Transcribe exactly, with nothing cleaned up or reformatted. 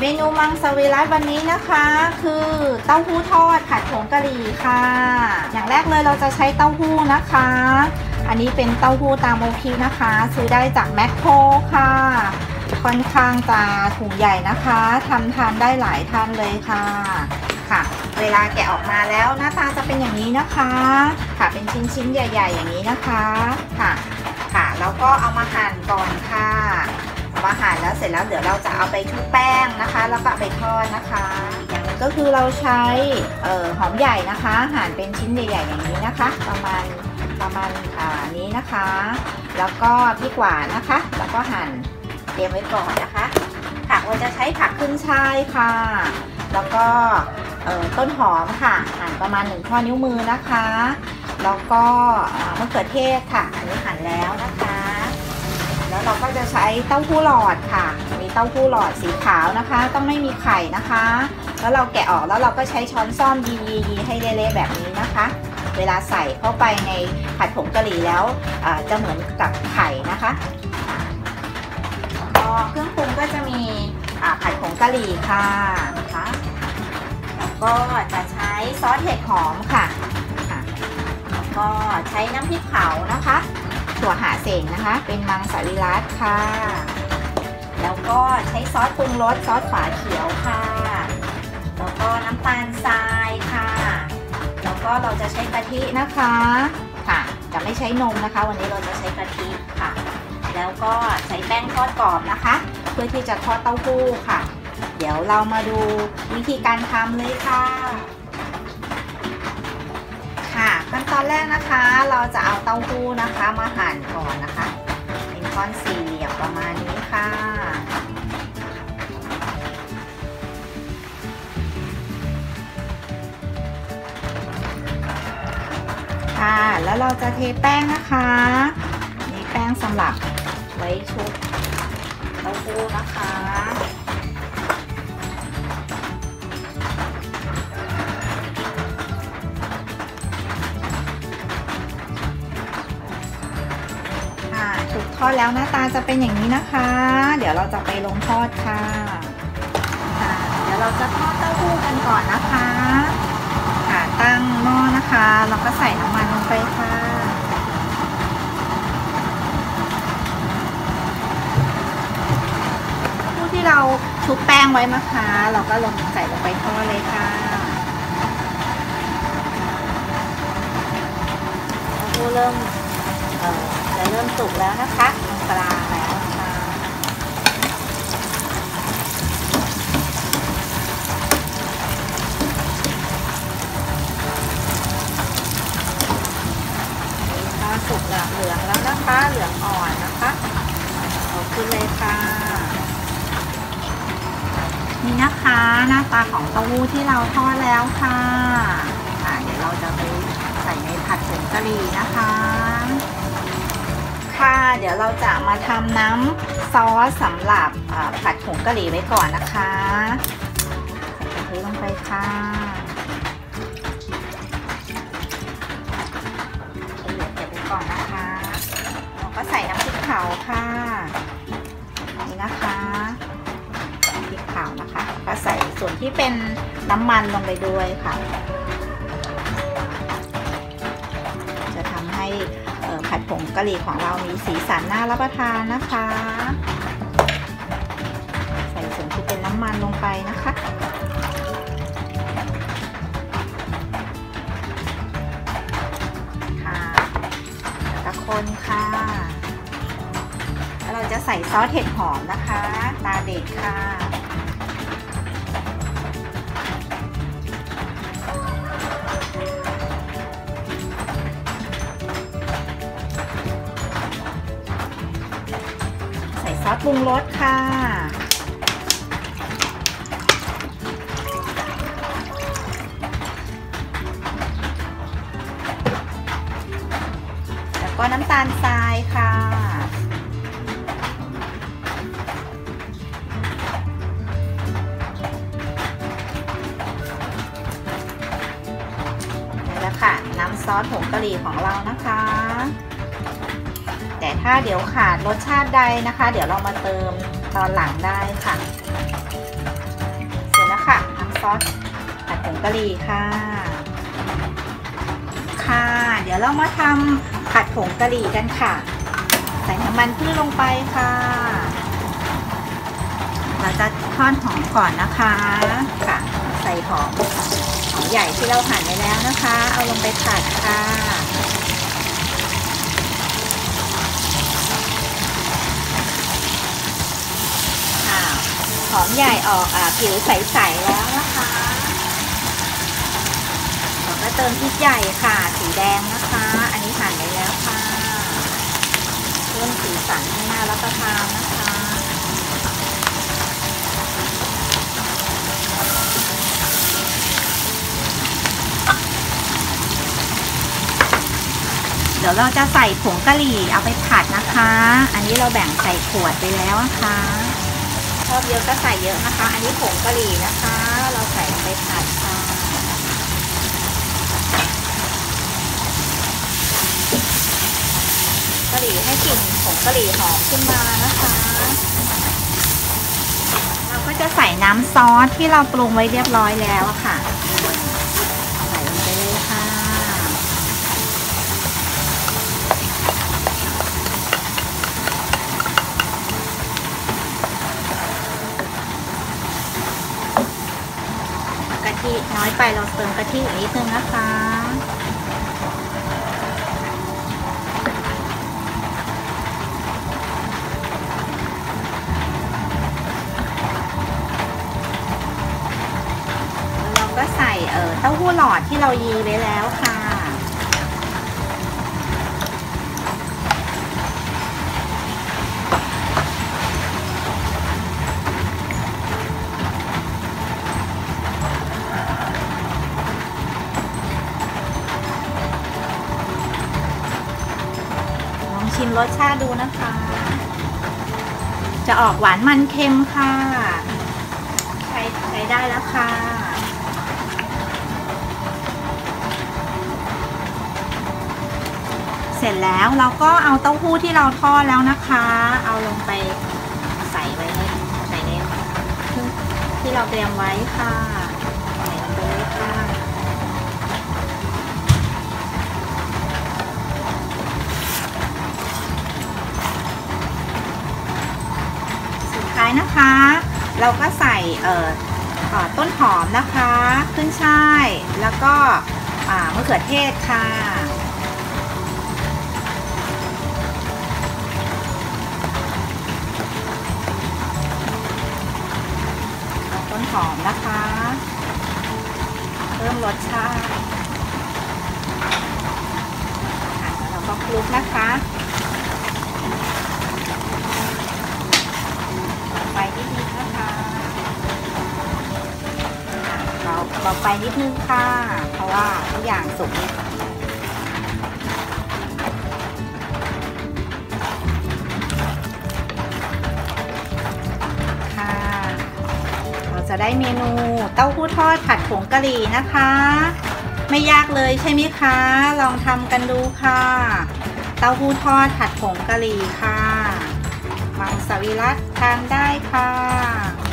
เมนูมังสวิรัติวันนี้นะคะคือเต้าหู้ทอดผัดผงกะหรี่ค่ะอย่างแรกเลยเราจะใช้เต้าหู้นะคะอันนี้เป็นเต้าหู้ตามโอพีนะคะซื้อได้จากแมคโครค่ะค่อนข้างจะถุงใหญ่นะคะทำทานได้หลายท่านเลยค่ะค่ะเวลาแกะออกมาแล้วหน้าตาจะเป็นอย่างนี้นะคะค่ะเป็นชิ้นๆใหญ่ๆอย่างนี้นะคะค่ะค่ะแล้วก็เอามาหั่นก่อนค่ะมาหั่นแล้วเสร็จแล้วเดี๋ยวเราจะเอาไปชุบแป้งนะคะแล้วก็ไปทอดนะคะอย่างนึงก็คือเราใช้เอ่อหอมใหญ่นะคะหั่นเป็นชิ้นใหญ่ๆอย่างนี้นะคะประมาณประมาณอ่านี้นะคะแล้วก็พริกหวานนะคะแล้วก็หั่นเตรียมไว้ก่อนนะคะผักเราจะใช้ผักขึ้นช่ายค่ะแล้วก็ต้นหอมค่ะหั่นประมาณหนึ่งข้อนิ้วมือนะคะแล้วก็มะเขือเทศค่ะอันนี้หั่นแล้วนะคะแล้วเราก็จะใช้เต้าหู้หลอดค่ะมีเต้าหู้หลอดสีขาวนะคะต้องไม่มีไข่นะคะแล้วเราแกะออกแล้วเราก็ใช้ช้อนซ่อมยีๆให้เละๆแบบนี้นะคะเวลาใส่เข้าไปในผัดผงกะหรี่แล้วจะเหมือนกับไข่นะคะก็เครื่องปรุงก็จะมีผัดผงกะหรี่ค่ะนะคะแล้วก็จะใช้ซอสเห็ดหอมค่ะแล้วก็ใช้น้ำพริกเผานะคะถั่วหาเสงนะคะเป็นมังสวิรัติค่ะแล้วก็ใช้ซอสปรุงรสซอสฝาเขียวค่ะแล้วก็น้ำตาลทรายค่ะแล้วก็เราจะใช้กะทินะคะค่ะจะไม่ใช้นมนะคะวันนี้เราจะใช้กะทิค่ะแล้วก็ใช้แป้งทอดกรอบนะคะเพื่อที่จะทอดเต้าหู้ค่ะเดี๋ยวเรามาดูวิธีการทำเลยค่ะค่ะขั้นตอนแรกนะคะเราจะเอาเต้าหู้นะคะมาหั่นก่อนนะคะเป็นก้อนสี่เหลี่ยมประมาณนี้ค่ะค่ะแล้วเราจะเทแป้งนะคะนี่แป้งสำหรับไว้ชุบเต้าหู้นะคะถูกทอดแล้วหน้าตาจะเป็นอย่างนี้นะคะเดี๋ยวเราจะไปลงทอดค่ะเดี๋ยวเราจะทอดเต้าหู้กันก่อนนะคะค่ะตั้งหม้อนะคะแล้วก็ใส่น้ำมันลงไปค่ะเต้าหู้ที่เราชุบแป้งไว้นะคะเราก็ลงใส่ลงไปทอดเลยค่ะเต้าหู้เริ่มเอ่อจะเริ่มสุกแล้วนะคะปลาแล้วค่ะนี่ค่ะสุกเหลืองเหลืองแล้วนะคะเหลืองอ่อนนะคะเอาขึ้นเลยค่ะนี่นะคะหน้าตาของเต้าหู้ที่เราทอดแล้วค่ะอ่าเดี๋ยวเราจะไปใส่ในผัดผงกะหรี่นะคะค่ะเดี๋ยวเราจะมาทำน้ำซอสสำหรับผัดผงกะหรี่ไว้ก่อนนะคะใส่กะทิลงไปค่ะละเอียดเก็บไว้ก่อนนะคะแล้วก็ใส่น้ำพริกเผาค่ะนี่นะคะน้ำพริกเผานะคะก็ใส่ส่วนที่เป็นน้ำมันลงไปด้วยค่ะจะทำให้ผัดผงกะหรี่ของเรามีสีสันน่ารับประทานนะคะใส่ส่วนที่เป็นน้ำมันลงไปนะคะค่ะแล้วก็คนค่ะแล้วเราจะใส่ซอสเห็ดหอมนะคะตาเด็กค่ะซอสปรุงรสค่ะแล้วก็น้ำตาลทรายค่ะนี่แหละค่ะน้ำซอสผงกะหรี่ของเรานะคะแต่ถ้าเดี๋ยวขาดรสชาติใดนะคะเดี๋ยวเรามาเติมตอนหลังได้ค่ะซอสผัดผงกะหรี่ค่ะค่ะเดี๋ยวเรามาทำผัดผงกะหรี่กันค่ะใส่น้ำมันพืชลงไปค่ะเราจะทอดหอมก่อนนะคะค่ะใส่หอมหอมใหญ่ที่เราหั่นไว้แล้วนะคะเอาลงไปผัดค่ะหอมใหญ่ออกอ่ะผิวใสๆแล้วนะคะเราก็เติมพริกใหญ่ค่ะสีแดงนะคะอันนี้หั่นไว้แล้วค่ะเพิ่มสีสันให้น่ารับประทานนะคะเดี๋ยวเราจะใส่ผงกะหรี่เอาไปผัดนะคะอันนี้เราแบ่งใส่ขวดไปแล้วนะคะชอบเยอะก็ใส่เยอะนะคะอันนี้ผงกะหรี่นะคะเราใส่ลงไปผัดค่ะกะหรี่ให้กลิ่นผงกะหรี่หอมขึ้นมานะคะเราก็จะใส่น้ำซอสที่เราปรุงไว้เรียบร้อยแล้วค่ะใส่ลงไปเลยค่ะกะทิน้อยไปเราเติมกะทิอีกนิดนึงนะคะแล้วเราก็ใส่เอ่อเต้าหู้หลอดที่เรายีไว้แล้วค่ะชิมรสชาติดูนะคะจะออกหวานมันเค็มค่ะใช้ใช้ได้แล้วค่ะเสร็จแล้วเราก็เอาเต้าหู้ที่เราทอดแล้วนะคะเอาลงไปใส่ไว้ในใส่ในที่เราเตรียมไว้ค่ะใส่ลงไปเลยค่ะนะคะเราก็ใส่เอ่อต้นหอมนะคะขึ้นช่ายแล้วก็มะเขือเทศค่ะต้นหอมนะคะเพิ่มรสชาติแล้วก็คลุกนะคะไปนิดนึงนะคะเราเราไปนิดนึงค่ะเพราะว่าทุกอย่างสุกค่ะเราจะได้เมนูเต้าหู้ทอดผัดผงกะหรี่นะคะไม่ยากเลยใช่ไหมคะลองทำกันดูค่ะเต้าหู้ทอดผัดผงกะหรี่ค่ะมังสวิรัติทานได้ค่ะ